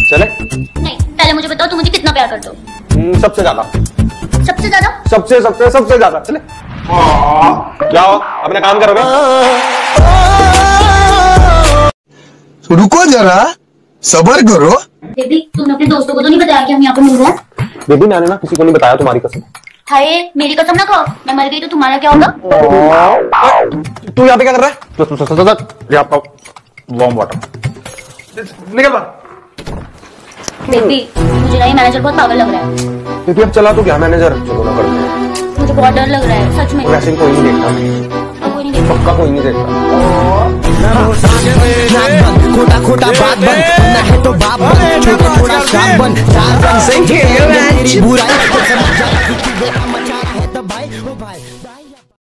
चले? नहीं, पहले मुझे बताओ तुम मुझे कितना प्यार करते हो? सबसे ज्यादा। सबसे ज्यादा? सबसे ज्यादा। चले? जाओ अपना काम करो। रुको जरा, सबर करो। बेबी, तुमने अपने दोस्तों को तो नहीं बताया कि हम यहाँ पे मिल रहे हैं? बेबी मैंने ना किसी को नहीं बताया, तुम्हारी कसम। हाय, मेरी कसम ना खाओ, मैं मर गई तो तुम्हारा क्या होगा? तू यहाँ पे क्या कर रहा है? वार्म वाटर निकल बाहर। बेबी, मुझे ना ये मैनेजर बहुत पागल लग रहा है। बेबी अब चला तो क्या मैनेजर, चलो ना करते हैं। मुझे बहुत डर लग रहा है सच में। वैसे कोई नहीं देखता, कोई नहीं देखता। पक्का कोई नहीं देखता। खोटा खोटा बात बन, ना है तो बाप बन, छोटा थोड़ा शाम बन, चार बन से बुराई